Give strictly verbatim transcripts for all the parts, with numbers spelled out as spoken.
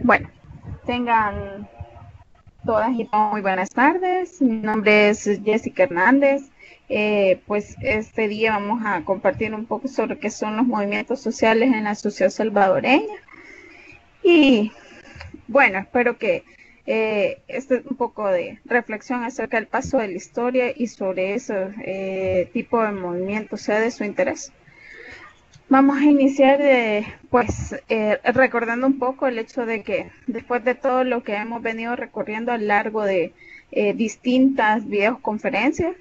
Bueno, tengan todas y todos muy buenas tardes. Mi nombre es Jessica Hernández. Eh, pues este día vamos a compartir un poco sobre qué son los movimientos sociales en la sociedad salvadoreña. Y bueno, espero que eh, este un poco de reflexión acerca del paso de la historia y sobre ese eh, tipo de movimientos sea de su interés. Vamos a iniciar eh, pues eh, recordando un poco el hecho de que después de todo lo que hemos venido recorriendo a lo largo de eh, distintas videoconferencias,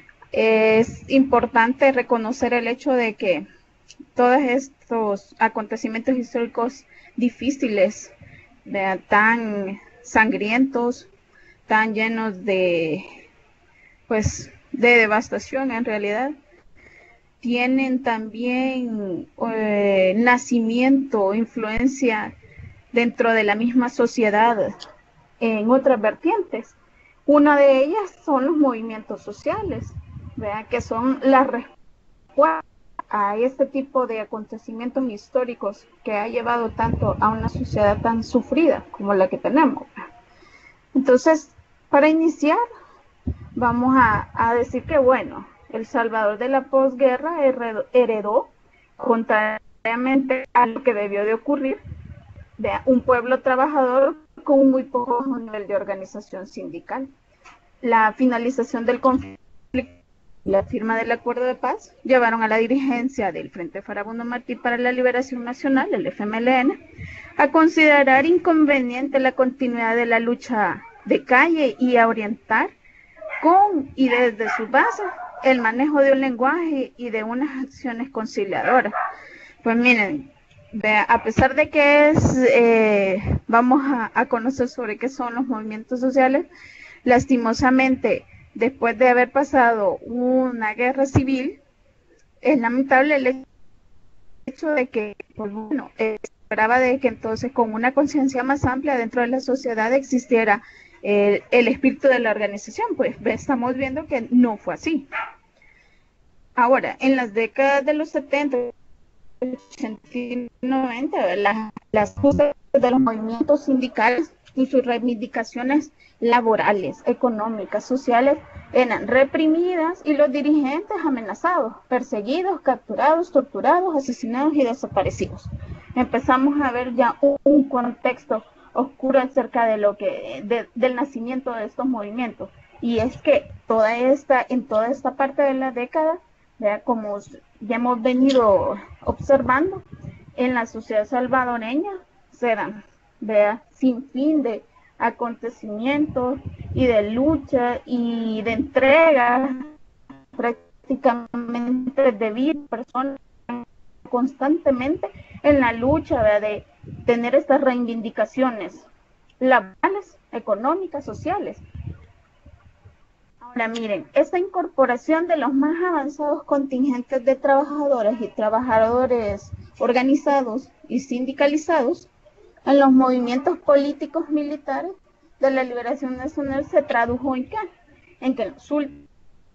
es importante reconocer el hecho de que todos estos acontecimientos históricos difíciles, ¿verdad?, tan sangrientos, tan llenos de pues de devastación en realidad, tienen también eh, nacimiento, influencia dentro de la misma sociedad en otras vertientes. Una de ellas son los movimientos sociales, ¿verdad?, que son la respuesta a este tipo de acontecimientos históricos que ha llevado tanto a una sociedad tan sufrida como la que tenemos. Entonces, para iniciar, vamos a, a decir que, bueno, El Salvador de la posguerra heredó, contrariamente a lo que debió de ocurrir, de un pueblo trabajador con un muy poco nivel de organización sindical. La finalización del conflicto y la firma del acuerdo de paz llevaron a la dirigencia del Frente Farabundo Martí para la Liberación Nacional, el F M L N, a considerar inconveniente la continuidad de la lucha de calle y a orientar con y desde su base el manejo de un lenguaje y de unas acciones conciliadoras. Pues miren, vea, a pesar de que es, eh, vamos a, a conocer sobre qué son los movimientos sociales, lastimosamente, después de haber pasado una guerra civil, es lamentable el hecho de que, pues bueno, eh, esperaba de que entonces con una conciencia más amplia dentro de la sociedad existiera el, el espíritu de la organización. Pues estamos viendo que no fue así. Ahora, en las décadas de los setenta, ochenta y noventa, las, las justas de los movimientos sindicales y sus reivindicaciones laborales, económicas, sociales, eran reprimidas y los dirigentes amenazados, perseguidos, capturados, torturados, asesinados y desaparecidos. Empezamos a ver ya un, un contexto oscuro acerca de lo que de, del nacimiento de estos movimientos, y es que toda esta en toda esta parte de la década, ¿verdad?, como ya hemos venido observando en la sociedad salvadoreña, se dan, ¿verdad?, sin fin de acontecimientos y de lucha y de entrega prácticamente de vida, personas constantemente en la lucha, ¿verdad?, de tener estas reivindicaciones laborales, económicas, sociales. Ahora miren, esta incorporación de los más avanzados contingentes de trabajadoras y trabajadores organizados y sindicalizados en los movimientos políticos militares de la liberación nacional se tradujo en qué? En que en los últimos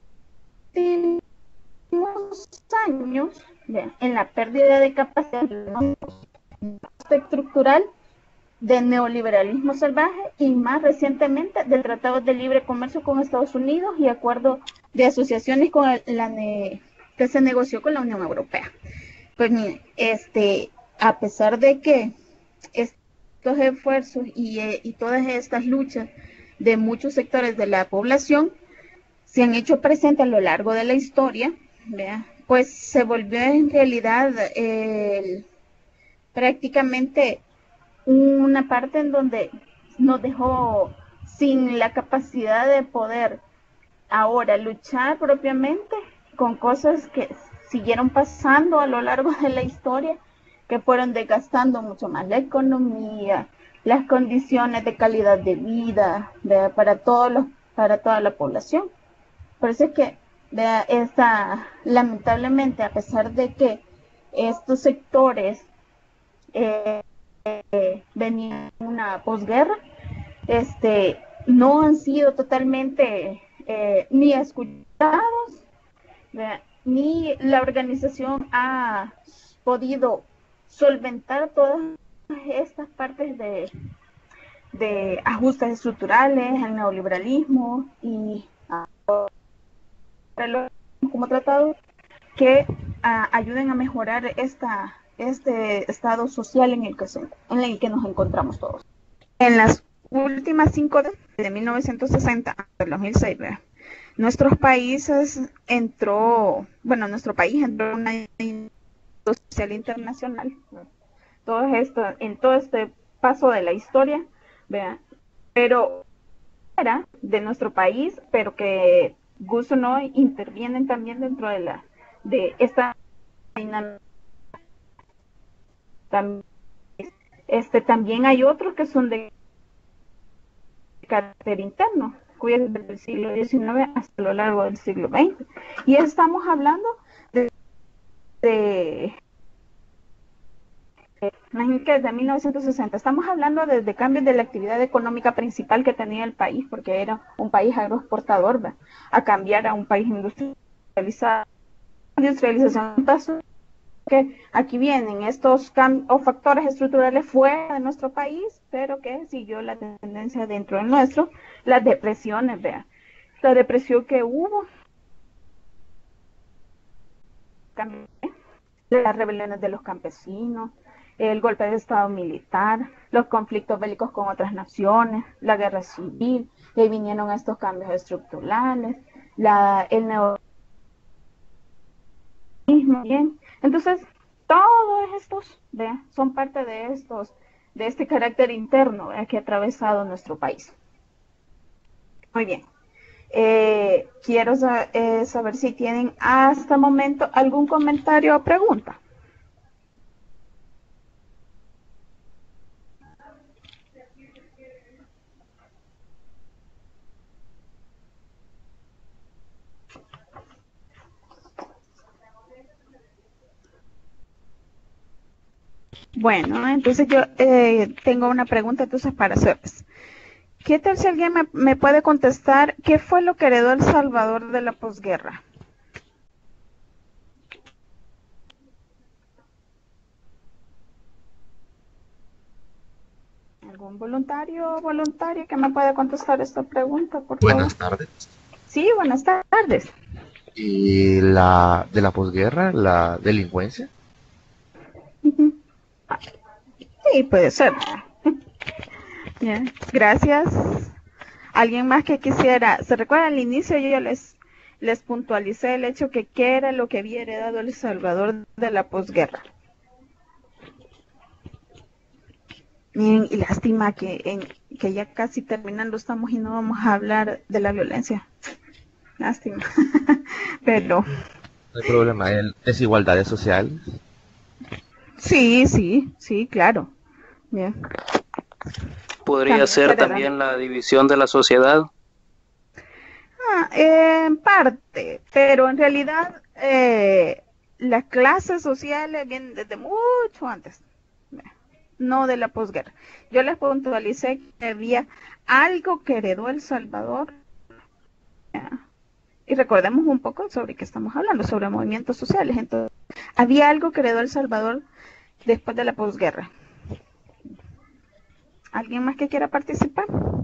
años, en la pérdida de capacidad estructural del neoliberalismo salvaje y más recientemente del Tratado de Libre Comercio con Estados Unidos y acuerdo de asociaciones con la ne que se negoció con la Unión Europea. Pues miren, este, a pesar de que estos esfuerzos y, eh, y todas estas luchas de muchos sectores de la población se han hecho presentes a lo largo de la historia, ¿verdad?, pues se volvió en realidad eh, prácticamente una parte en donde nos dejó sin la capacidad de poder ahora luchar propiamente con cosas que siguieron pasando a lo largo de la historia, que fueron desgastando mucho más la economía, las condiciones de calidad de vida, ¿verdad?, para todos los, para toda la población. Por eso es que, ¿verdad?, esta, lamentablemente, a pesar de que estos sectores eh, eh, venían una posguerra, este, no han sido totalmente eh, ni escuchados, ¿verdad?, ni la organización ha podido solventar todas estas partes de, de ajustes estructurales, el neoliberalismo y como tratado que uh, ayuden a mejorar esta, este estado social en el, que se, en el que nos encontramos todos. En las últimas cinco décadas, de mil novecientos sesenta hasta el dos mil seis, ¿verdad? Nuestros países entró, bueno, nuestro país entró en una social internacional, ¿verdad? Todo esto, en todo este paso de la historia, ¿verdad? Pero era de nuestro país, pero que gusto no intervienen también dentro de la de esta dinámica. También, este, también hay otros que son de carácter interno, cuyos desde el siglo diecinueve hasta lo largo del siglo veinte. Y estamos hablando de, de imagínate desde mil novecientos sesenta, estamos hablando desde cambios de la actividad económica principal que tenía el país, porque era un país agroexportador, ¿verdad? A cambiar a un país industrializado. Industrialización pasó que aquí vienen estos o factores estructurales fuera de nuestro país, pero que siguió la tendencia dentro del nuestro, las depresiones, vean, la depresión que hubo, las rebeliones de los campesinos, el golpe de estado militar, los conflictos bélicos con otras naciones, la guerra civil, y ahí vinieron estos cambios estructurales, la, el neo bien. Entonces, todos estos, ¿ve? Son parte de estos, de este carácter interno, ¿ve? Que ha atravesado nuestro país. Muy bien. Eh, quiero sa eh, saber si tienen hasta el momento algún comentario o pregunta. Bueno, entonces yo eh, tengo una pregunta entonces para hacerles. ¿Qué tal si alguien me, me puede contestar qué fue lo que heredó El Salvador de la posguerra? ¿Algún voluntario o voluntaria que me pueda contestar esta pregunta, por Buenas favor? tardes. Sí, buenas tardes. ¿Y la de la posguerra, la delincuencia? Uh-huh. Sí, puede ser. Bien, gracias. ¿Alguien más que quisiera? ¿Se recuerda al inicio? Yo les, les puntualicé el hecho que qué era lo que había heredado El Salvador de la posguerra. Bien, y lástima que, en, que ya casi terminando estamos y no vamos a hablar de la violencia. Lástima. Pero... No hay problema, ¿es desigualdades sociales? Sí, sí, sí, claro. Bien. ¿Podría también ser también la división de la sociedad? Ah, eh, en parte, pero en realidad eh, las clases sociales vienen desde mucho antes, no de la posguerra. Yo les puntualicé que había algo que heredó El Salvador, y recordemos un poco sobre qué estamos hablando, sobre movimientos sociales. Entonces, había algo que heredó El Salvador después de la posguerra. ¿Alguien más que quiera participar?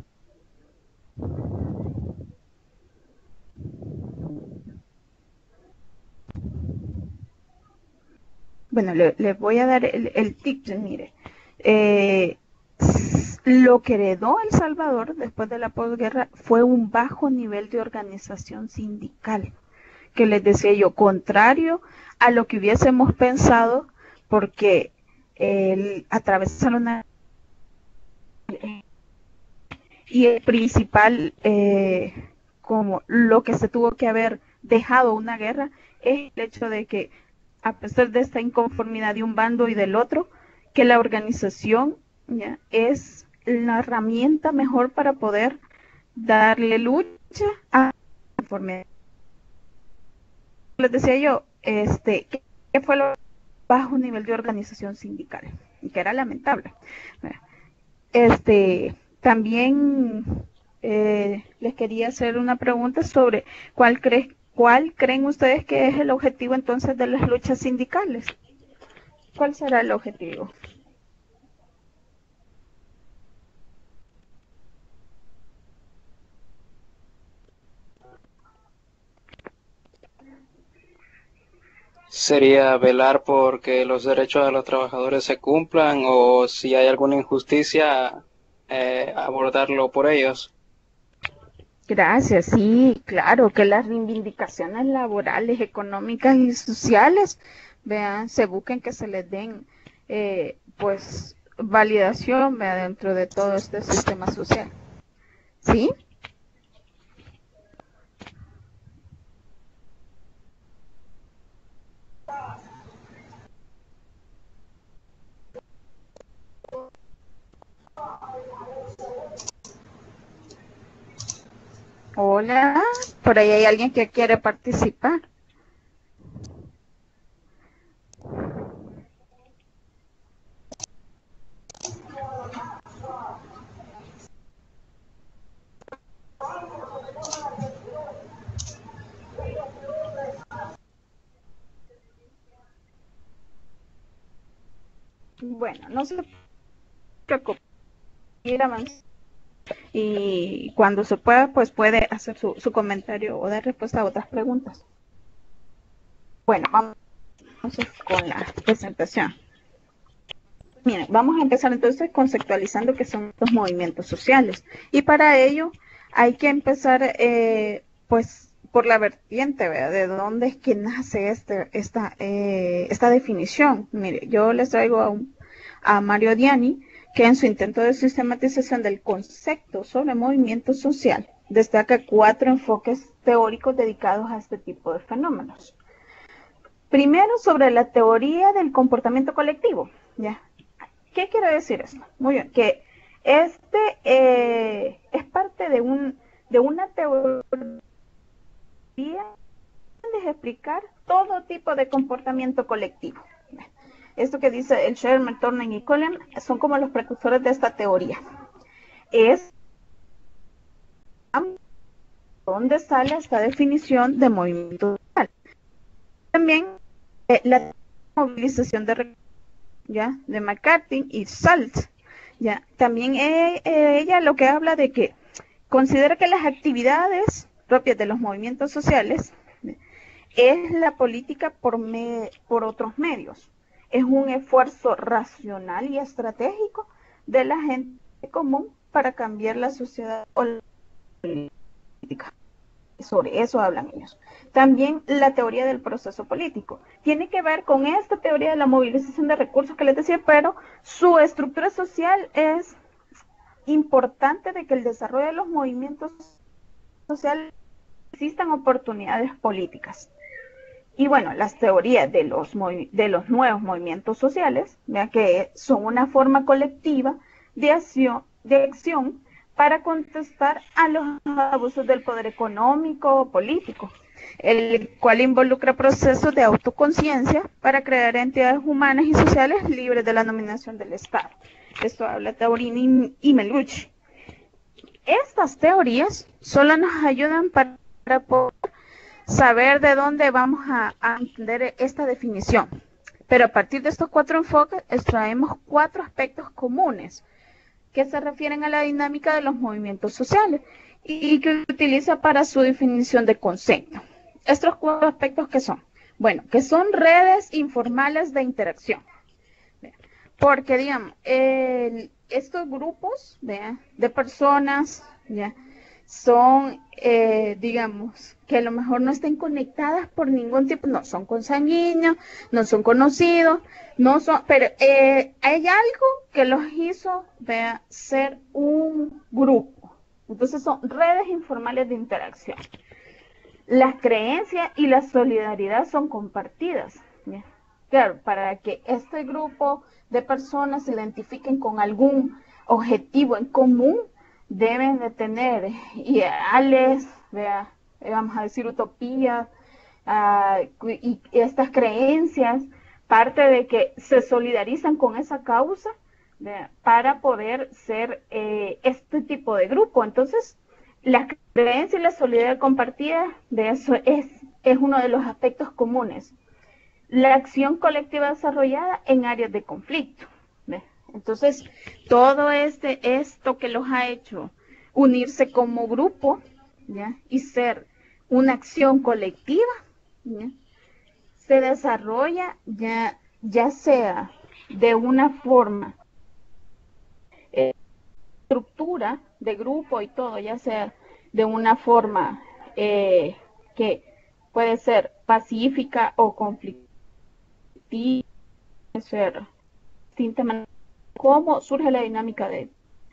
Bueno, le, le voy a dar el, el tip, mire. Eh, lo que heredó El Salvador después de la posguerra fue un bajo nivel de organización sindical, que les decía yo, contrario a lo que hubiésemos pensado, porque el atravesar una... Y el principal, eh, como lo que se tuvo que haber dejado una guerra, es el hecho de que, a pesar de esta inconformidad de un bando y del otro, que la organización ya es la herramienta mejor para poder darle lucha a la inconformidad. Les decía yo, este, que fue lo bajo nivel de organización sindical, y que era lamentable. Este, también eh, les quería hacer una pregunta sobre cuál, cre cuál creen ustedes que es el objetivo entonces de las luchas sindicales. ¿Cuál será el objetivo? sería velar por que los derechos de los trabajadores se cumplan o si hay alguna injusticia, eh, abordarlo por ellos. Gracias, sí, claro, que las reivindicaciones laborales, económicas y sociales, vean, se busquen que se les den, eh, pues, validación, vea, dentro de todo este sistema social. ¿Sí? Hola, por ahí hay alguien que quiere participar. Bueno, no se preocupe, ir avanzando y cuando se pueda, pues puede hacer su, su comentario o dar respuesta a otras preguntas. Bueno, vamos con la presentación. Miren, vamos a empezar entonces conceptualizando qué son los movimientos sociales. Y para ello hay que empezar, eh, pues, por la vertiente, ¿verdad? De dónde es que nace este, esta, eh, esta definición. Mire, yo les traigo a, un, a Mario Diani, que en su intento de sistematización del concepto sobre movimiento social, destaca cuatro enfoques teóricos dedicados a este tipo de fenómenos. Primero, sobre la teoría del comportamiento colectivo, ¿ya? ¿Qué quiere decir esto? Muy bien, que este eh, es parte de, un, de una teoría de explicar todo tipo de comportamiento colectivo. Esto que dice el Sherman, Turner y Cullen son como los precursores de esta teoría. Es donde sale esta definición de movimiento social. También eh, la movilización de recursos, ¿ya? De McCarthy y Salt, ¿ya? También eh, eh, ella lo que habla de que considera que las actividades propias de los movimientos sociales es la política por, me, por otros medios. Es un esfuerzo racional y estratégico de la gente común para cambiar la sociedad o la política. Sobre eso hablan ellos. También la teoría del proceso político. Tiene que ver con esta teoría de la movilización de recursos que les decía, pero su estructura social es importante de que el desarrollo de los movimientos sociales existan oportunidades políticas. Y bueno, las teorías de los, de los nuevos movimientos sociales, ya que son una forma colectiva de acción, de acción para contestar a los abusos del poder económico o político, el cual involucra procesos de autoconciencia para crear entidades humanas y sociales libres de la dominación del Estado. Esto habla Taurini y Melucci. Estas teorías solo nos ayudan para poder saber de dónde vamos a, a entender esta definición. Pero a partir de estos cuatro enfoques extraemos cuatro aspectos comunes que se refieren a la dinámica de los movimientos sociales y que utiliza para su definición de concepto. Estos cuatro aspectos que son, bueno, que son redes informales de interacción. Porque, digamos, el, estos grupos ¿ve? de personas ¿ya? son, eh, digamos, que a lo mejor no estén conectadas por ningún tipo, no son consanguíneos, no son conocidos, no son, pero eh, hay algo que los hizo ¿ve? ser un grupo. Entonces son redes informales de interacción. Las creencias y la solidaridad son compartidas. ¿ya? Claro, para que este grupo de personas se identifiquen con algún objetivo en común, deben de tener ideales, ¿vea? vamos a decir utopías, uh, y, y estas creencias, parte de que se solidarizan con esa causa ¿vea? para poder ser eh, este tipo de grupo. Entonces, la creencia y la solidaridad compartida, de eso es, es uno de los aspectos comunes. La acción colectiva desarrollada en áreas de conflicto. ¿ve? Entonces, todo este, esto que los ha hecho unirse como grupo ¿ya? y ser una acción colectiva, ¿ya? se desarrolla ya, ya sea de una forma, eh, estructura de grupo y todo, ya sea de una forma eh, que puede ser pacífica o conflictiva, puede ser distinta manera. ¿Cómo surge la dinámica de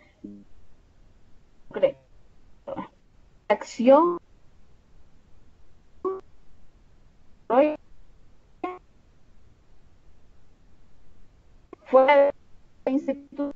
acción? Fue instituto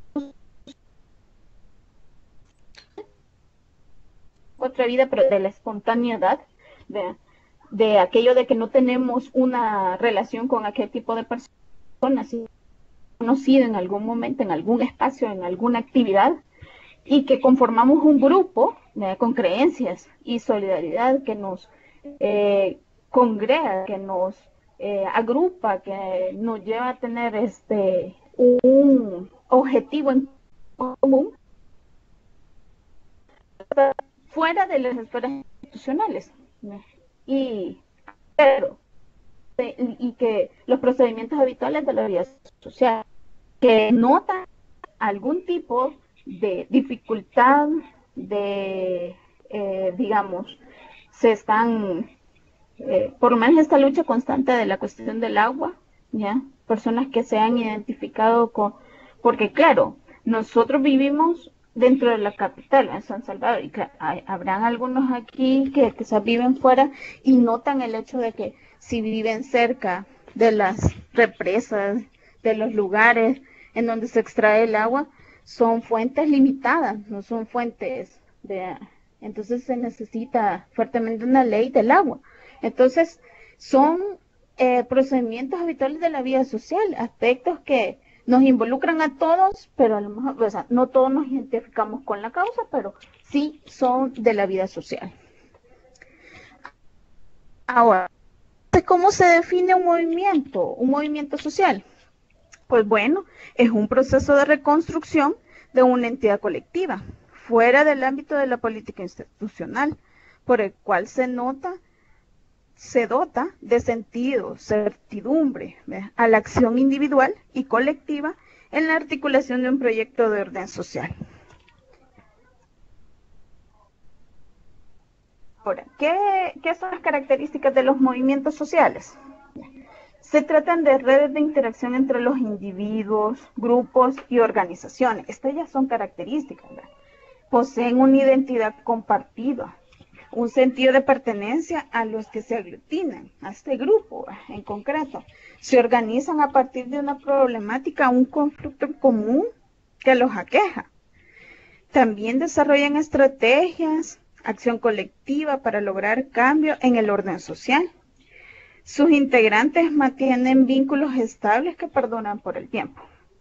otra vida, pero de la espontaneidad, de, de aquello de que no tenemos una relación con aquel tipo de personas, conocido en algún momento, en algún espacio, en alguna actividad, y que conformamos un grupo eh, con creencias y solidaridad que nos eh, congrega, que nos eh, agrupa, que nos lleva a tener este un objetivo en común fuera de las esferas institucionales. Y, pero, y que los procedimientos habituales de la vida social, que notan algún tipo de dificultad, de, eh, digamos, se están, eh, por lo menos esta lucha constante de la cuestión del agua, ¿ya? Personas que se han identificado con, porque claro, nosotros vivimos dentro de la capital, en San Salvador, y claro, hay, habrán algunos aquí que quizás viven fuera y notan el hecho de que si viven cerca de las represas, de los lugares en donde se extrae el agua, son fuentes limitadas, no son fuentes de... Entonces se necesita fuertemente una ley del agua. Entonces son eh, procedimientos habituales de la vida social, aspectos que nos involucran a todos, pero a lo mejor, o sea, no todos nos identificamos con la causa, pero sí son de la vida social. Ahora, ¿cómo se define un movimiento, un movimiento social? Pues bueno, es un proceso de reconstrucción de una entidad colectiva, fuera del ámbito de la política institucional, por el cual se nota, se dota de sentido, certidumbre, ¿ve? A la acción individual y colectiva en la articulación de un proyecto de orden social. Ahora, ¿qué, qué son las características de los movimientos sociales? Se tratan de redes de interacción entre los individuos, grupos y organizaciones. Estas ya son características, ¿verdad? Poseen una identidad compartida, un sentido de pertenencia a los que se aglutinan, a este grupo en concreto. Se organizan a partir de una problemática, un conflicto en común que los aqueja. También desarrollan estrategias, acción colectiva para lograr cambio en el orden social. Sus integrantes mantienen vínculos estables que perduran por el tiempo.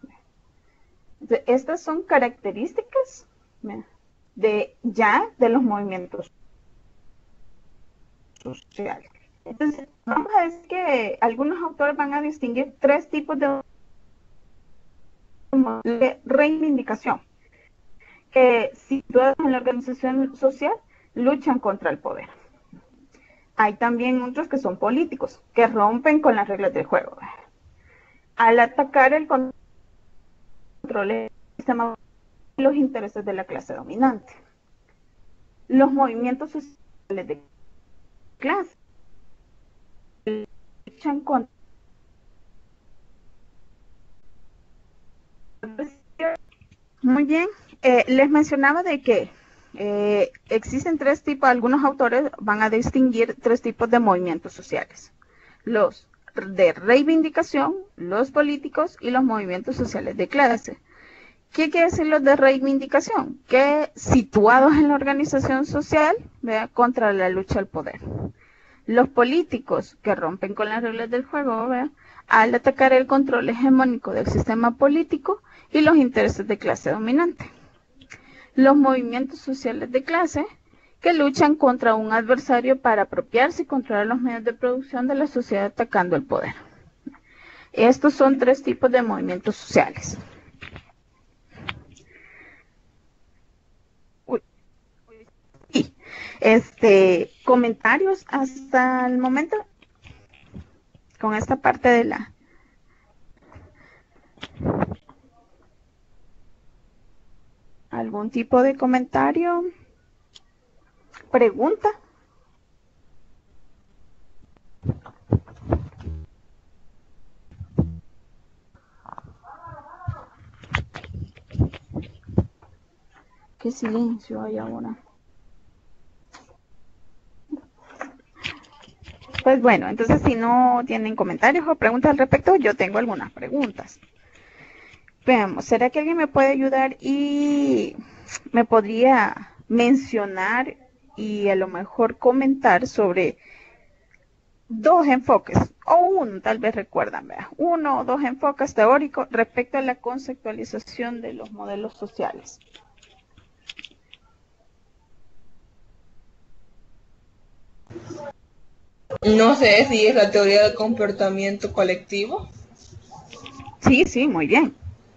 Estas son características de ya de los movimientos sociales. Entonces, vamos a decir que algunos autores van a distinguir tres tipos de, de reivindicación, que situados en la organización social luchan contra el poder. Hay también otros que son políticos, que rompen con las reglas del juego. Al atacar el control del sistema, los intereses de la clase dominante. Los movimientos sociales de clase luchan contra. Muy bien, eh, les mencionaba de que eh, existen tres tipos, algunos autores van a distinguir tres tipos de movimientos sociales: los de reivindicación, los políticos y los movimientos sociales de clase. ¿Qué quiere decir los de reivindicación? Que situados en la organización social, ¿verdad?, contra la lucha al poder. Los políticos que rompen con las reglas del juego, ¿verdad?, al atacar el control hegemónico del sistema político y los intereses de clase dominante. Los movimientos sociales de clase que luchan contra un adversario para apropiarse y controlar los medios de producción de la sociedad atacando el poder. Estos son tres tipos de movimientos sociales. Este, comentarios hasta el momento. con esta parte de la... ¿Algún tipo de comentario? ¿Pregunta? Qué silencio hay ahora. Pues bueno, entonces si no tienen comentarios o preguntas al respecto, yo tengo algunas preguntas. Veamos, ¿será que alguien me puede ayudar y me podría mencionar y a lo mejor comentar sobre dos enfoques, o uno, tal vez recuerdan, ¿verdad? Uno o dos enfoques teóricos respecto a la conceptualización de los modelos sociales? No sé si es la teoría del comportamiento colectivo, Sí, sí, muy bien.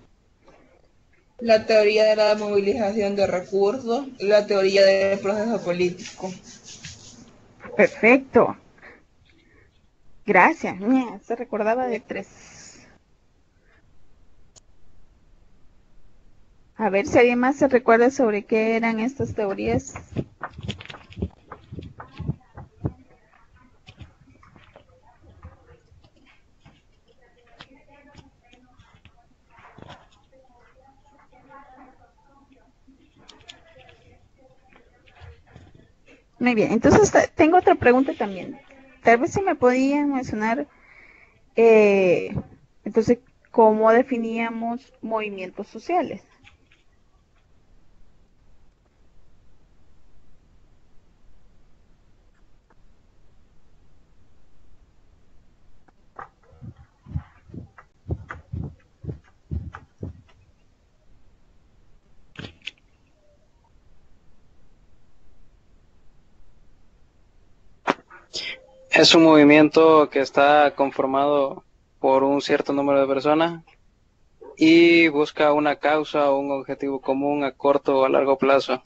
la teoría de la movilización de recursos, la teoría del proceso político. Perfecto. Gracias. Mira, se recordaba de tres. A ver si alguien más se recuerda sobre qué eran estas teorías. Muy bien, entonces tengo otra pregunta también. Tal vez si me podían mencionar, eh, entonces, ¿cómo definíamos movimientos sociales? Es un movimiento que está conformado por un cierto número de personas y busca una causa o un objetivo común a corto o a largo plazo.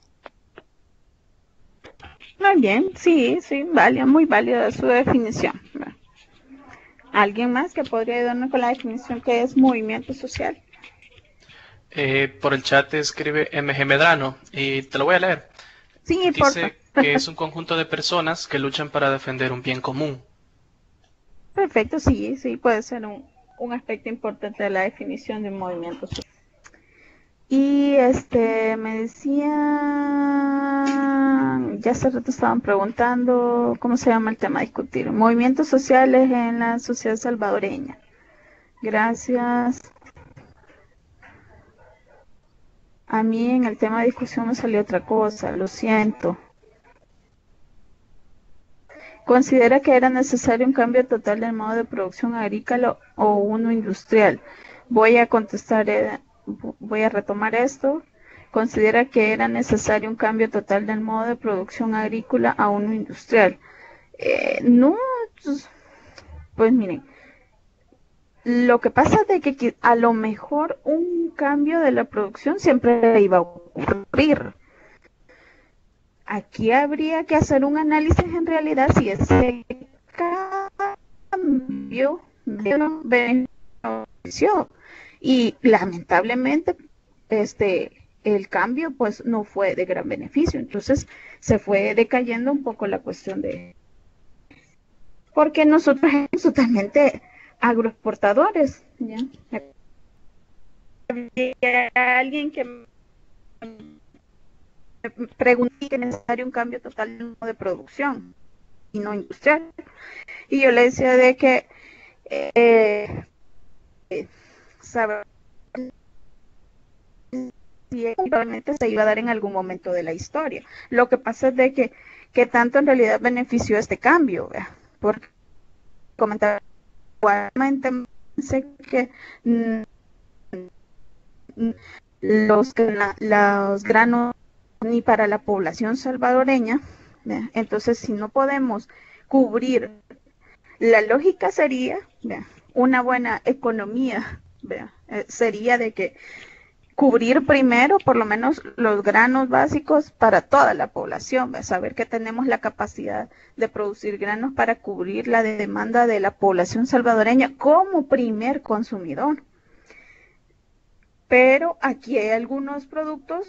Muy bien, sí, sí, válida, muy válida su definición. ¿Alguien más que podría ayudarnos con la definición que es movimiento social? Eh, por el chat escribe M G Medrano y te lo voy a leer. Sí, porfa. Dice que es un conjunto de personas que luchan para defender un bien común. Perfecto, sí, sí, puede ser un, un aspecto importante de la definición de movimiento social. Y este, me decía, ya hace rato estaban preguntando, ¿cómo se llama el tema a discutir? Movimientos sociales en la sociedad salvadoreña. Gracias. A mí en el tema de discusión me salió otra cosa, lo siento. ¿Considera que era necesario un cambio total del modo de producción agrícola o uno industrial? Voy a contestar, eh, voy a retomar esto. ¿Considera que era necesario un cambio total del modo de producción agrícola a uno industrial? Eh, no, pues, pues miren, lo que pasa es de que a lo mejor un cambio de la producción siempre iba a ocurrir. Aquí habría que hacer un análisis en realidad si ese cambio benefició. Y lamentablemente este el cambio pues no fue de gran beneficio, entonces se fue decayendo un poco la cuestión de porque nosotros somos totalmente agroexportadores, ¿ya? Había alguien que me pregunté que es necesario un cambio total de producción y no industrial, y yo le decía de que eh, eh, saber si eventualmente se iba a dar en algún momento de la historia. Lo que pasa es de que, que tanto en realidad benefició este cambio, ¿verdad? Porque comentaba igualmente que mm, los, los granos ni para la población salvadoreña, ¿verdad? Entonces si no podemos cubrir, la lógica sería, ¿verdad?, una buena economía, ¿verdad?, eh, sería de que cubrir primero por lo menos los granos básicos para toda la población, ¿ve? Saber que tenemos la capacidad de producir granos para cubrir la demanda de la población salvadoreña como primer consumidor. Pero aquí hay algunos productos,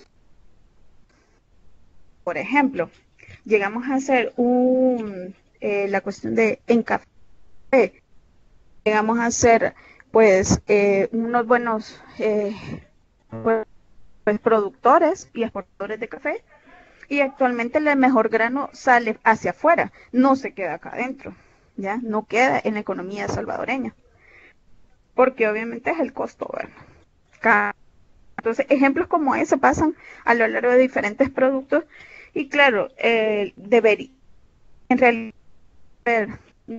por ejemplo, llegamos a hacer un, eh, la cuestión de en café, llegamos a hacer pues eh, unos buenos eh, pues, pues, productores y exportadores de café, y actualmente el mejor grano sale hacia afuera, no se queda acá adentro, ya no queda en la economía salvadoreña, porque obviamente es el costo, ¿verdad? Entonces ejemplos como ese pasan a lo largo de diferentes productos, y claro, eh, debería en realidad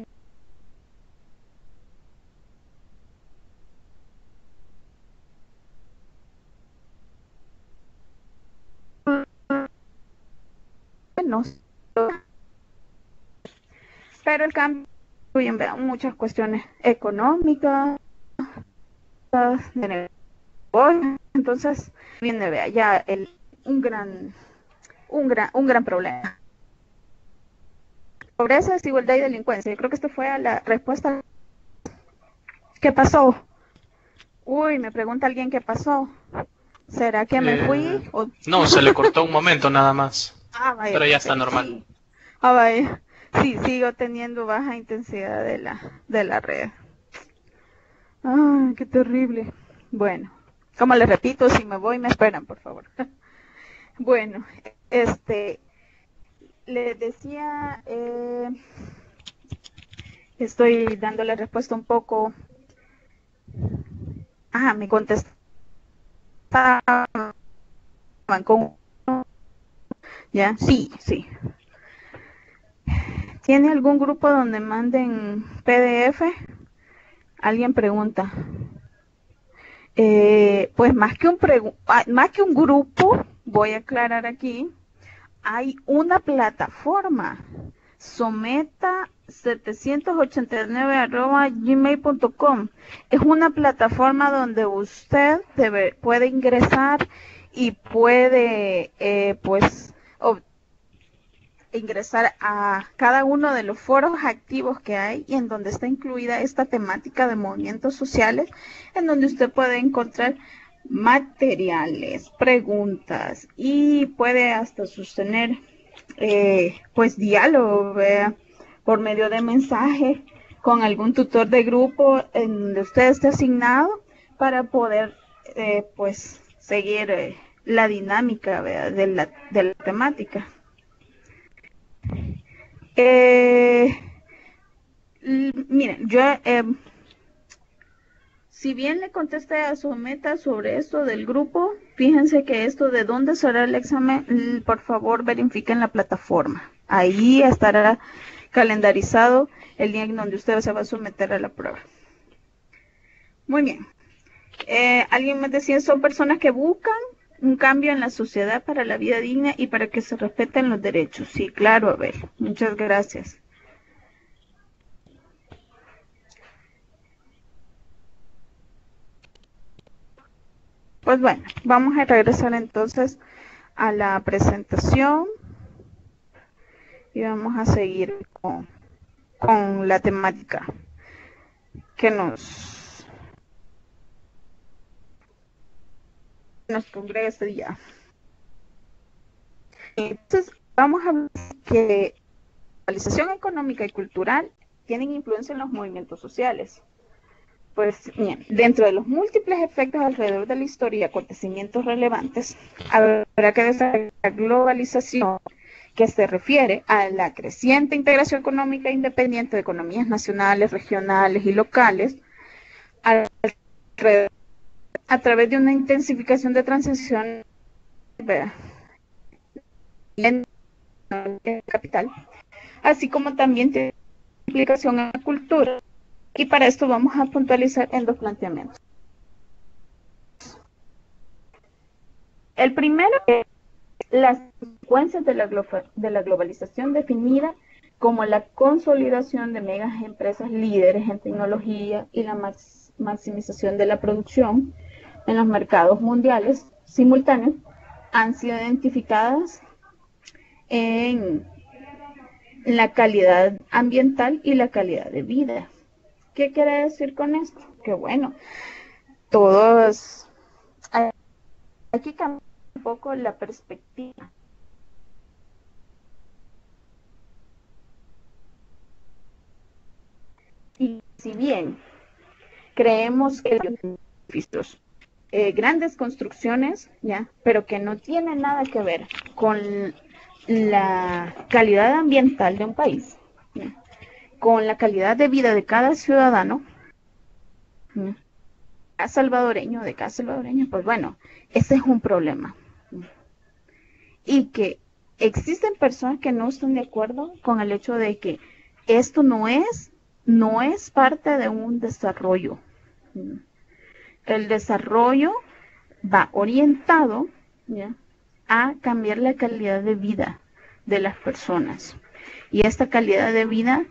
no, pero el cambio incluye muchas cuestiones económicas, de negocio. Entonces viene, vea, ya el, un gran un gran un gran problema. Pobreza, desigualdad y delincuencia. Yo creo que esto fue a la respuesta. ¿Qué pasó? Uy, me pregunta alguien qué pasó. ¿Será que me Eh, fui? O... No, se le cortó un momento nada más. Ah, vaya, Pero ya perfecto, está normal. sí. Ah, vaya. Sí, sigo teniendo baja intensidad de la, de la red. Ay, qué terrible. Bueno, como les repito, si me voy, me esperan, por favor. Bueno, este, les decía, eh, estoy dando la respuesta un poco. Ah, me contestaban con. Ya, sí, sí. ¿Tiene algún grupo donde manden P D F? Alguien pregunta. Eh, pues más que un pregu más que un grupo, voy a aclarar aquí, hay una plataforma, someta setecientos ochenta y nueve arroba gmail punto com. Es una plataforma donde usted debe, puede ingresar y puede eh, pues ingresar a cada uno de los foros activos que hay, y en donde está incluida esta temática de movimientos sociales, en donde usted puede encontrar materiales, preguntas, y puede hasta sostener eh, pues diálogo, ¿verdad?, por medio de mensajes con algún tutor de grupo en donde usted esté asignado, para poder eh, pues seguir eh, la dinámica, ¿verdad?, de la, de la temática. Eh, miren, yo eh, si bien le contesté a su meta sobre esto del grupo, fíjense que esto de dónde será el examen, por favor verifiquen la plataforma. Ahí estará calendarizado el día en donde usted se va a someter a la prueba. Muy bien. Eh, alguien me decía, son personas que buscan un cambio en la sociedad para la vida digna y para que se respeten los derechos. Sí, claro, a ver, muchas gracias. Pues bueno, vamos a regresar entonces a la presentación y vamos a seguir con, con la temática que nos, nos congrega este día. Entonces, vamos a ver que la globalización económica y cultural tienen influencia en los movimientos sociales. Pues bien, dentro de los múltiples efectos alrededor de la historia y acontecimientos relevantes, habrá que destacar la globalización, que se refiere a la creciente integración económica independiente de economías nacionales, regionales y locales, a, a través de una intensificación de transición en el capital, así como también tiene implicación en la cultura. Y para esto vamos a puntualizar en dos planteamientos. El primero es las consecuencias de la, de la globalización, definida como la consolidación de megas empresas líderes en tecnología y la max, maximización de la producción, en los mercados mundiales simultáneos han sido identificadas en la calidad ambiental y la calidad de vida. ¿Qué quiere decir con esto? Que bueno, todos, aquí cambia un poco la perspectiva. Y si bien creemos que los edificios, eh, grandes construcciones, ya, pero que no tienen nada que ver con la calidad ambiental de un país, ¿ya?, con la calidad de vida de cada ciudadano, ¿ya?, cada salvadoreño, de cada salvadoreño, pues bueno, ese es un problema. ¿Ya? Y que existen personas que no están de acuerdo con el hecho de que esto no es, no es parte de un desarrollo. ¿Ya? El desarrollo va orientado, ¿ya?, a cambiar la calidad de vida de las personas. Y esta calidad de vida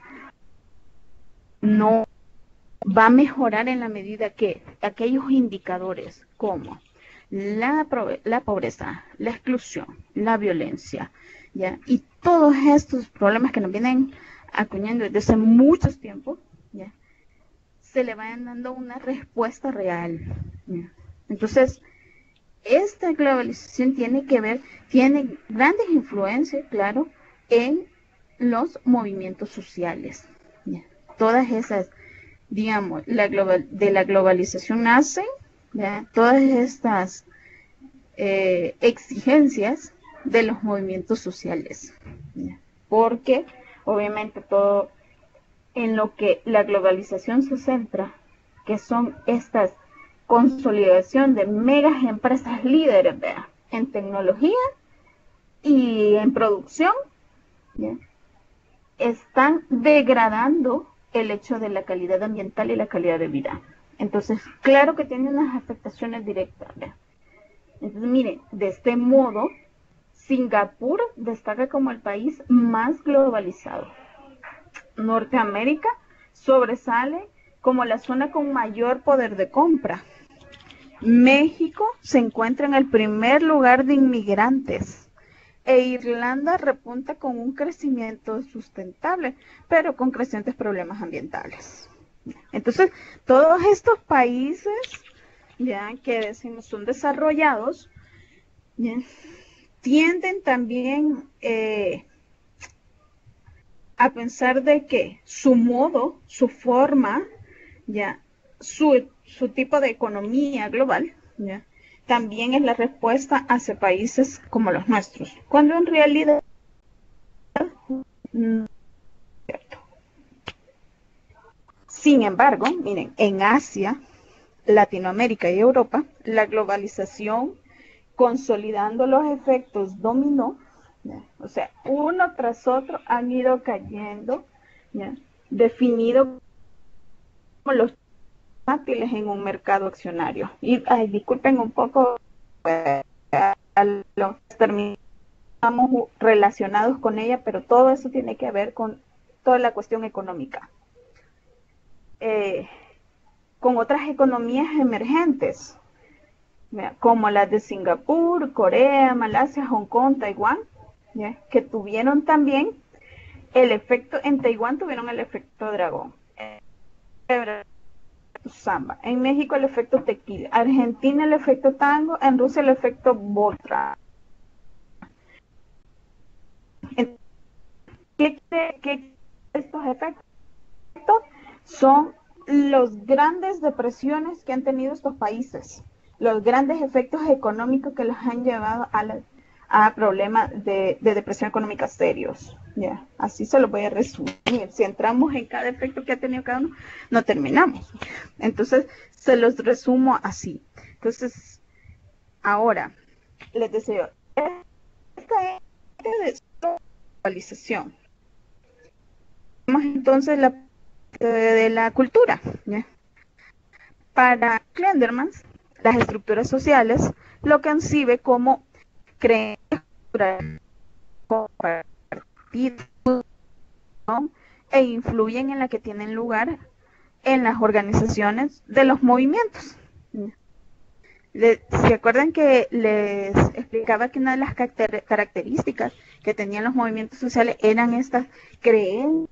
no va a mejorar en la medida que aquellos indicadores como la, la pobreza, la exclusión, la violencia, ¿ya?, y todos estos problemas que nos vienen acuñando desde hace muchos tiempos, ¿ya?, se le vayan dando una respuesta real. ¿Ya? Entonces, esta globalización tiene que ver, tiene grandes influencias, claro, en los movimientos sociales. ¿Ya? Todas esas, digamos, la global, de la globalización nacen, ¿ya?, todas estas eh, exigencias de los movimientos sociales. ¿Ya? Porque, obviamente, todo en lo que la globalización se centra, que son estas consolidación de megas empresas líderes, ¿verdad?, en tecnología y en producción, ¿ya?, están degradando el hecho de la calidad ambiental y la calidad de vida. Entonces, claro que tiene unas afectaciones directas, ¿verdad? Entonces, miren, de este modo, Singapur destaca como el país más globalizado. Norteamérica sobresale como la zona con mayor poder de compra. México se encuentra en el primer lugar de inmigrantes e Irlanda repunta con un crecimiento sustentable, pero con crecientes problemas ambientales. Entonces, todos estos países, ya que decimos son desarrollados, ya, tienden también eh, a pensar de que su modo, su forma, ya, su, su tipo de economía global, ya, también es la respuesta hacia países como los nuestros, cuando en realidad no es cierto. Sin embargo, miren, en Asia, Latinoamérica y Europa, la globalización, consolidando los efectos dominó, ¿ya?, o sea, uno tras otro han ido cayendo, ¿ya?, definido como los átiles en un mercado accionario. Y ay, disculpen un poco, eh, a los terminamos relacionados con ella, pero todo eso tiene que ver con toda la cuestión económica. Eh, con otras economías emergentes, como las de Singapur, Corea, Malasia, Hong Kong, Taiwán, ¿ya?, que tuvieron también el efecto, en Taiwán tuvieron el efecto dragón, en samba, en México el efecto tequila, Argentina el efecto tango, en Rusia el efecto vodka. ¿Qué, qué estos efectos? Son los grandes depresiones que han tenido estos países, los grandes efectos económicos que los han llevado a, la, a problemas de, de depresión económica serios. Ya, así se lo voy a resumir. Si entramos en cada efecto que ha tenido cada uno, no terminamos. Entonces, se los resumo así. Entonces, ahora, les deseo, esta es de globalización. Entonces, la de la cultura, ¿ya? Para Klendermans, las estructuras sociales lo concibe como creencias compartidas, ¿no?, e influyen en la que tienen lugar en las organizaciones de los movimientos. Le- ¿Se acuerdan que les explicaba que una de las caracter- características que tenían los movimientos sociales eran estas creencias,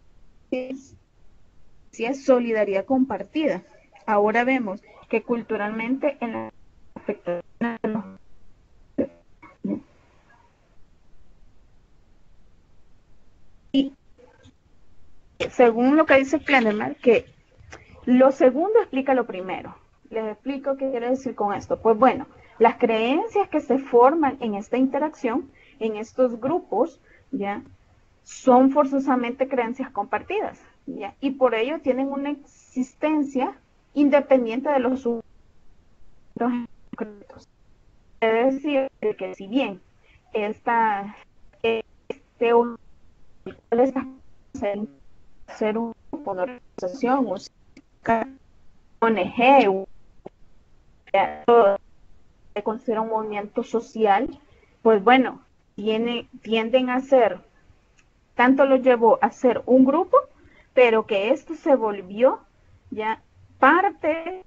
solidaridad compartida? Ahora vemos que culturalmente en la afectación de los y según lo que dice Klenderman, que lo segundo explica lo primero. Les explico qué quiere decir con esto. Pues bueno, las creencias que se forman en esta interacción, en estos grupos, ¿ya? Son forzosamente creencias compartidas, ¿ya? Y por ello tienen una existencia independiente de los sujetos concretos. Es decir, que si bien esta, este ser un grupo, una organización, o O N G, se considera un movimiento social, pues bueno, tiene, tienden a ser, tanto lo llevó a ser un grupo, pero que esto se volvió ya parte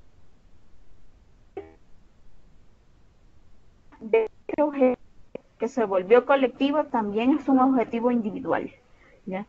de este objetivo, que se volvió colectivo, también es un objetivo individual, ¿ya?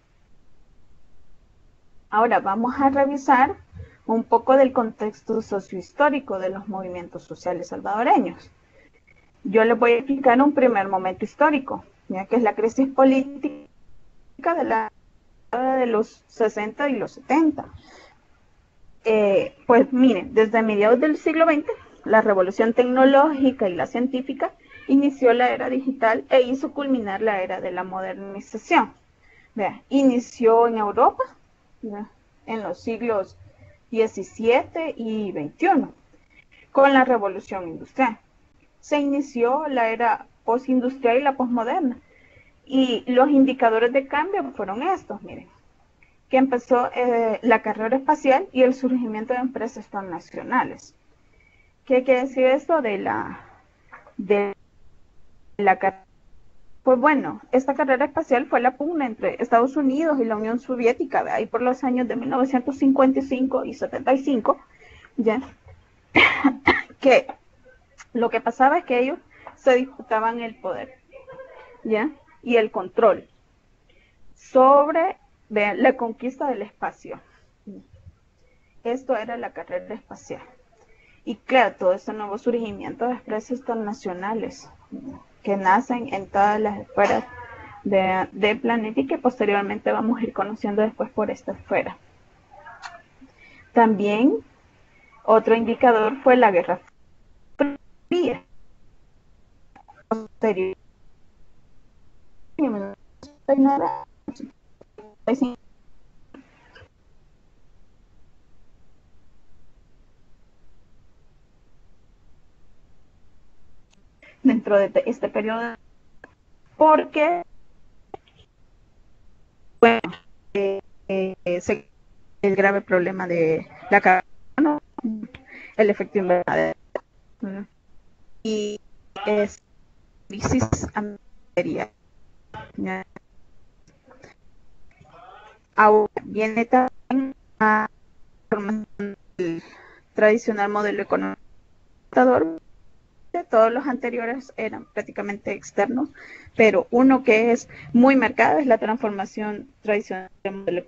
Ahora vamos a revisar un poco del contexto sociohistórico de los movimientos sociales salvadoreños. Yo les voy a explicar un primer momento histórico, ya que es la crisis política de la de los sesenta y los setenta. Eh, pues miren, desde mediados del siglo veinte, la revolución tecnológica y la científica inició la era digital e hizo culminar la era de la modernización. Vea, inició en Europa, ¿ya?, en los siglos diecisiete y veintiuno, con la revolución industrial. Se inició la era postindustrial y la posmoderna. Y los indicadores de cambio fueron estos, miren, que empezó eh, la carrera espacial y el surgimiento de empresas transnacionales. ¿Qué quiere decir esto de la, de la carrera? Pues bueno, esta carrera espacial fue la pugna entre Estados Unidos y la Unión Soviética, ahí por los años de mil novecientos cincuenta y cinco y setenta y cinco, ¿ya? Que lo que pasaba es que ellos se disputaban el poder, ¿ya?, y el control sobre, vean, la conquista del espacio. Esto era la carrera espacial. Y claro, todo este nuevo surgimiento de empresas internacionales que nacen en todas las esferas de, del planeta y que posteriormente vamos a ir conociendo después por esta esfera. También otro indicador fue la Guerra Fría. Posterior, dentro de este periodo, porque bueno, eh, eh, el grave problema de la carbono, el efecto invernadero y es crisis ambiental. Ahora viene también a el tradicional modelo económico. Todos los anteriores eran prácticamente externos, pero uno que es muy marcado es la transformación tradicional del modelo.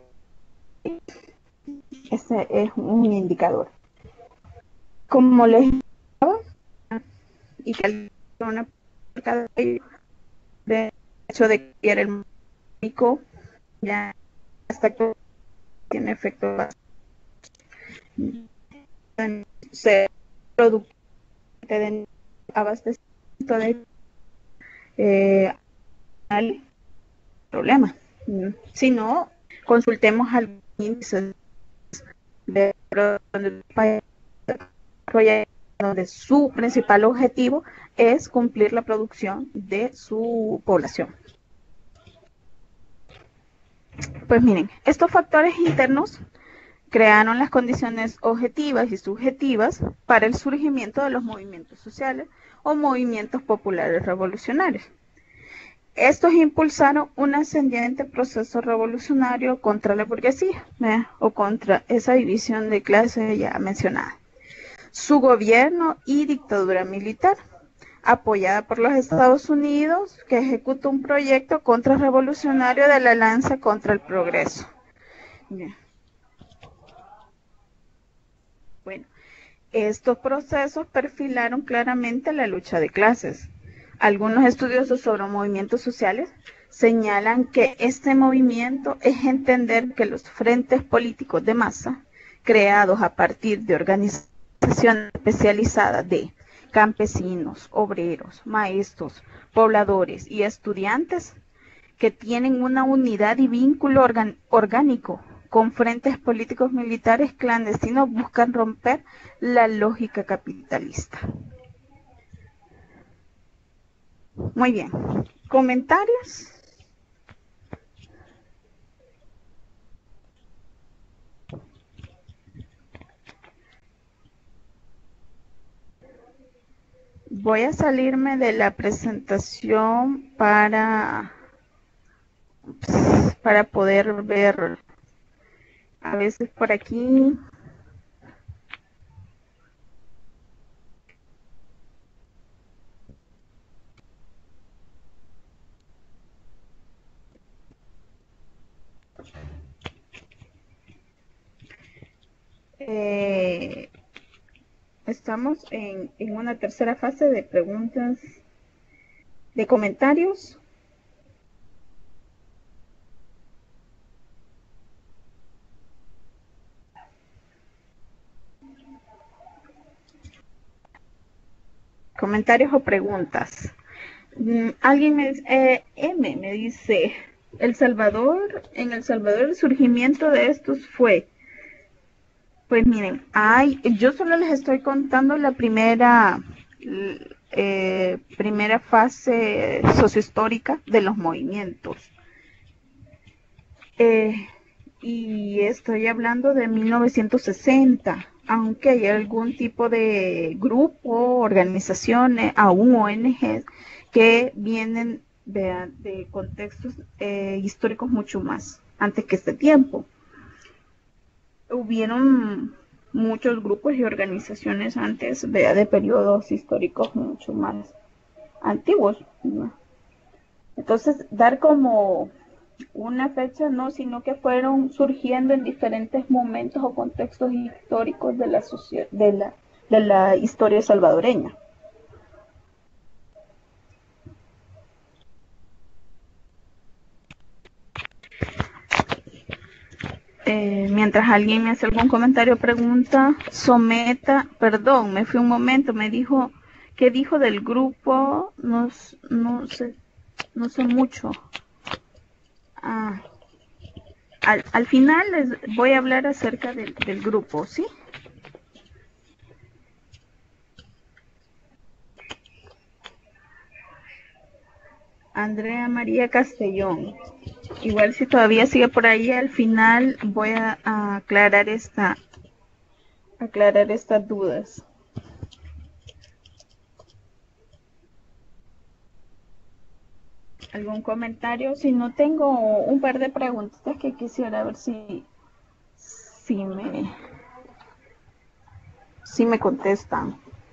Ese es un indicador. Como les digo, y que una de hecho de que era el único, ya hasta que tiene efecto se producto de abastecimiento de eh, al problema. Si no, consultemos al índice de donde su principal objetivo es cumplir la producción de su población. Pues miren, estos factores internos crearon las condiciones objetivas y subjetivas para el surgimiento de los movimientos sociales o movimientos populares revolucionarios. Estos impulsaron un ascendiente proceso revolucionario contra la burguesía, ¿eh?, o contra esa división de clase ya mencionada. su gobierno y dictadura militar, apoyada por los Estados Unidos, que ejecuta un proyecto contrarrevolucionario de la Alianza contra el Progreso. Bien. Bueno, estos procesos perfilaron claramente la lucha de clases. Algunos estudiosos sobre movimientos sociales señalan que este movimiento es entender que los frentes políticos de masa, creados a partir de organizaciones especializadas de campesinos, obreros, maestros, pobladores y estudiantes, que tienen una unidad y vínculo organ orgánico con frentes políticos militares clandestinos, buscan romper la lógica capitalista. Muy bien. ¿Comentarios? Voy a salirme de la presentación para, para poder ver a veces por aquí. Eh, estamos en, en una tercera fase de preguntas, de comentarios. Comentarios o preguntas. Mm, alguien me dice, eh, M me dice, El Salvador, en El Salvador el surgimiento de estos fue. Pues miren, hay, yo solo les estoy contando la primera, eh, primera fase sociohistórica de los movimientos. Eh, y estoy hablando de mil novecientos sesenta, aunque hay algún tipo de grupo, organizaciones, aún O N Ges, que vienen de, de contextos eh, históricos mucho más antes que este tiempo. Hubieron muchos grupos y organizaciones antes de, de periodos históricos mucho más antiguos, ¿no? Entonces, dar como una fecha no, sino que fueron surgiendo en diferentes momentos o contextos históricos de la, de la, de la historia salvadoreña. Eh, mientras alguien me hace algún comentario o pregunta, someta, perdón, me fui un momento, me dijo, ¿qué dijo del grupo? No, no sé, no sé mucho. Ah, al, al final les voy a hablar acerca del, del grupo, ¿sí? Andrea María Castellón. Igual si todavía sigue por ahí, al final voy a, a aclarar esta, aclarar estas dudas. ¿Algún comentario? Si no, tengo un par de preguntas que quisiera ver si, si me, si me contestan.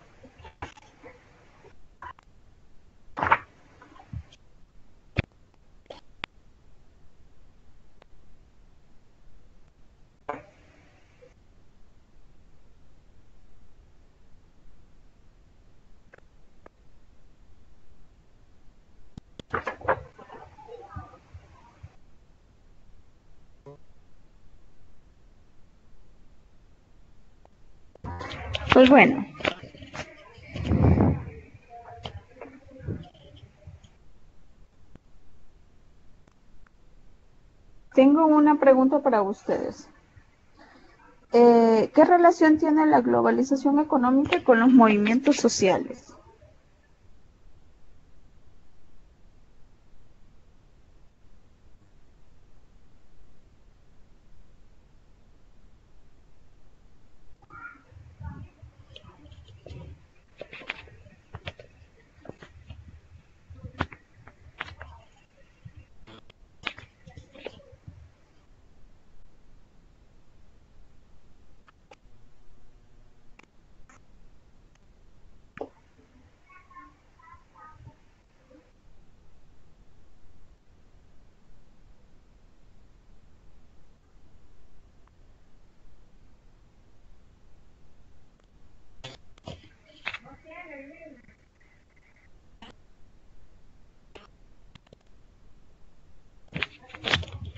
Pues bueno, tengo una pregunta para ustedes. Eh, ¿Qué relación tiene la globalización económica con los movimientos sociales?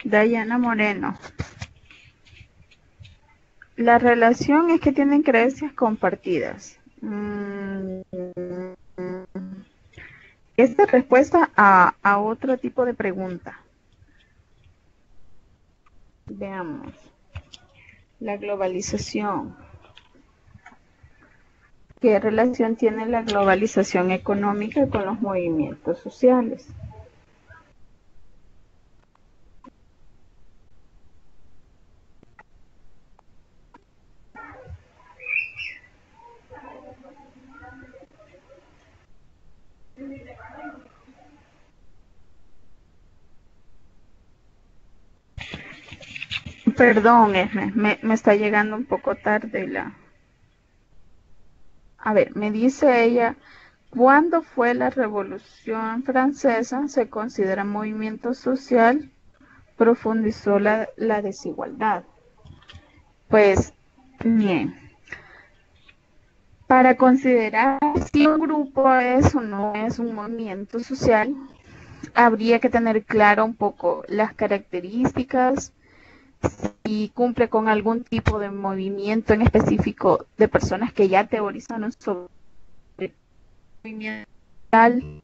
Dayana Moreno. La relación es que tienen creencias compartidas. Mm, esta es respuesta a, a otro tipo de pregunta. Veamos. La globalización. ¿Qué relación tiene la globalización económica con los movimientos sociales? Perdón, Esme, me, me está llegando un poco tarde la... A ver, me dice ella, ¿cuándo fue la Revolución Francesa? Se considera movimiento social, profundizó la, la desigualdad. Pues, bien, para considerar si un grupo es o no es un movimiento social, habría que tener claro un poco las características, si cumple con algún tipo de movimiento en específico de personas que ya teorizaron sobre el movimiento social,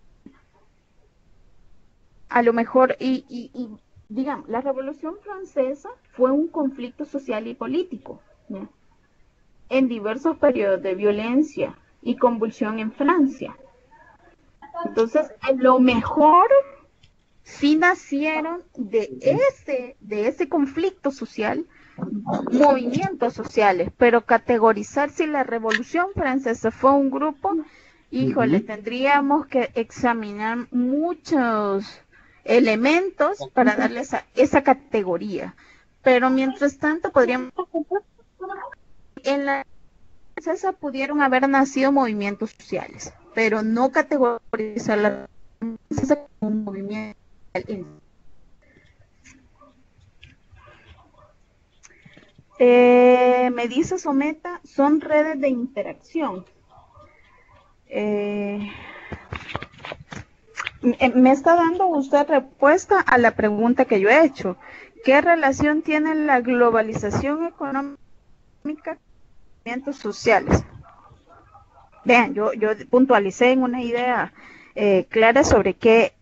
a lo mejor, y, y, y digamos, la Revolución Francesa fue un conflicto social y político, ¿no?, en diversos periodos de violencia y convulsión en Francia. Entonces, a lo mejor sí nacieron de ese, de ese conflicto social, movimientos sociales, pero categorizar si la Revolución Francesa fue un grupo, híjole, uh-huh. tendríamos que examinar muchos elementos para darle esa, esa categoría. Pero mientras tanto, podríamos... En la francesa pudieron haber nacido movimientos sociales, pero no categorizar la francesa como un movimiento. Eh, me dice Someta, son redes de interacción. Eh, me está dando usted respuesta a la pregunta que yo he hecho. ¿Qué relación tiene la globalización económica con movimientos sociales? Vean, yo, yo puntualicé en una idea eh, clara sobre qué,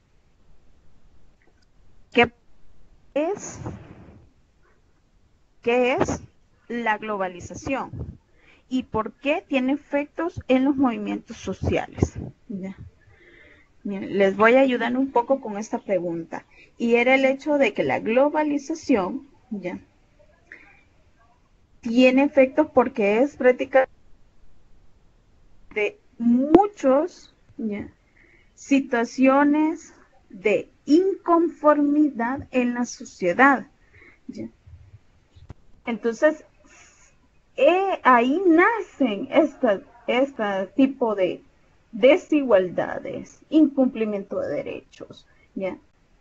qué es, qué es la globalización y por qué tiene efectos en los movimientos sociales. ¿Ya? Miren, les voy a ayudar un poco con esta pregunta. Y era el hecho de que la globalización, ¿ya?, tiene efectos porque es prácticamente de muchos, ¿ya?, situaciones de inconformidad en la sociedad, ¿ya? Entonces, eh, ahí nacen este, este tipo de desigualdades, incumplimiento de derechos, ¿ya?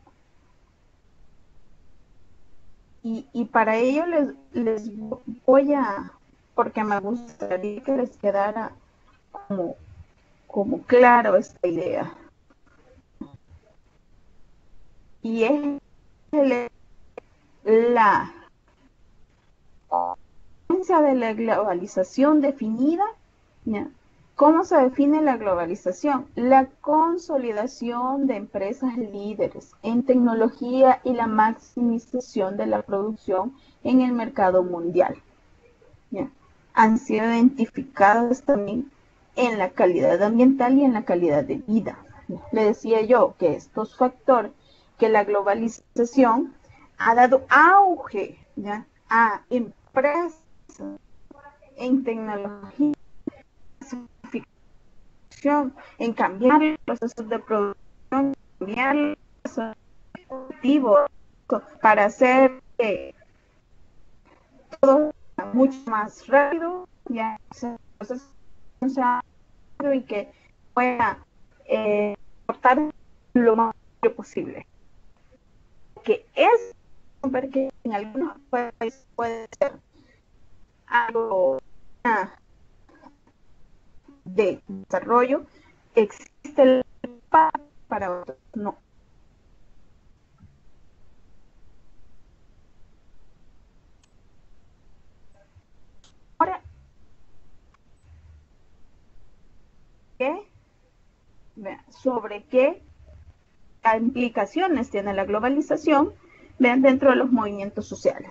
Y, y para ello les, les voy a, porque me gustaría que les quedara como, como claro esta idea. Y es el, la de la globalización definida, ¿ya? ¿Cómo se define la globalización? La consolidación de empresas líderes en tecnología y la maximización de la producción en el mercado mundial, ¿ya? Han sido identificadas también en la calidad ambiental y en la calidad de vida. ¿Ya? Le decía yo que estos factores, que la globalización ha dado auge, ¿ya?, a empresas en tecnología, en cambiar los procesos de producción, cambiar los procesos productivos para hacer que todo sea mucho más rápido, ya sea y que pueda eh, aportar lo más posible. Que es ver que en algunos países puede ser algo de desarrollo, existe el para otros no. ¿vea? Sobre qué implicaciones tiene la globalización, vean, dentro de los movimientos sociales.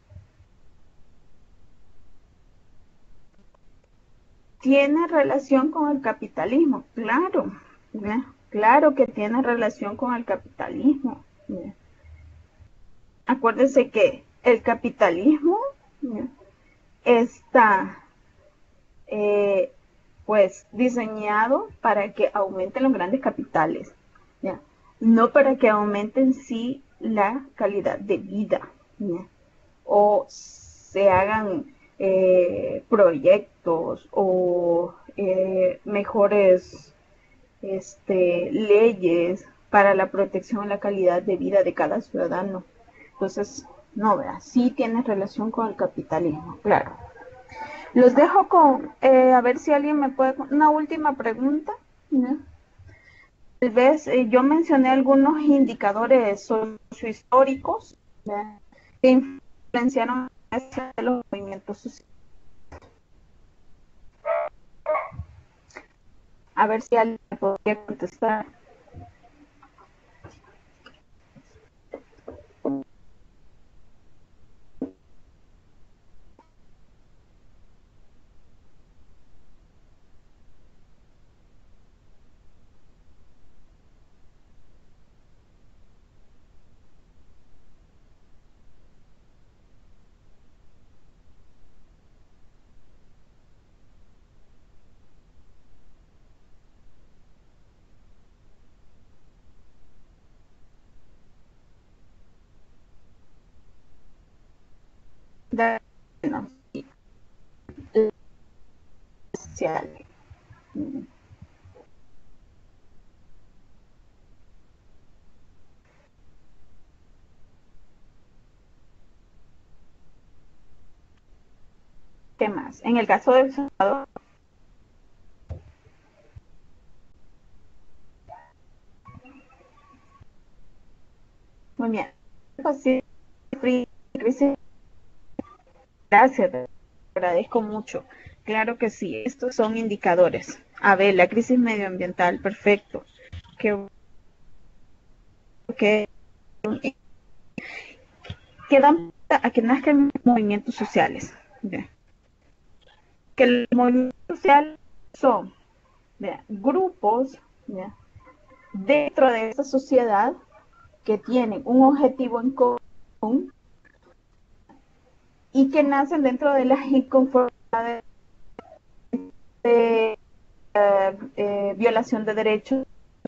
¿Tiene relación con el capitalismo? Claro, ¿vea? Claro que tiene relación con el capitalismo. ¿Vea? Acuérdense que el capitalismo, ¿vea?, está eh, pues diseñado para que aumenten los grandes capitales, ¿ya?, no para que aumenten sí la calidad de vida, ¿ya?, o se hagan eh, proyectos o eh, mejores este, leyes para la protección y la calidad de vida de cada ciudadano. Entonces, no, vea, sí tiene relación con el capitalismo, claro. Los dejo con, eh, a ver si alguien me puede, una última pregunta, ¿no? Tal vez eh, yo mencioné algunos indicadores sociohistóricos, ¿no?, que influenciaron hacia los movimientos sociales. A ver si alguien me podría contestar. De, no, sí, sociales. ¿Qué más? En el caso del Salvador, muy bien. Pues sí, crisis. Gracias, te agradezco mucho. Claro que sí, estos son indicadores. A ver, la crisis medioambiental, perfecto. Que, que, que dan a que nazcan movimientos sociales. ¿Ve? Que los movimientos sociales son, ¿ve?, grupos, ¿ve?, dentro de esa sociedad que tienen un objetivo en común y que nacen dentro de las inconformidades de eh, eh, violación de derechos,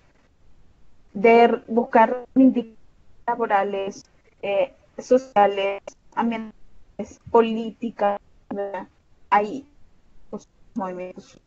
de buscar indicadores laborales, eh, sociales, ambientales, políticas, ¿verdad? Hay pues, movimientos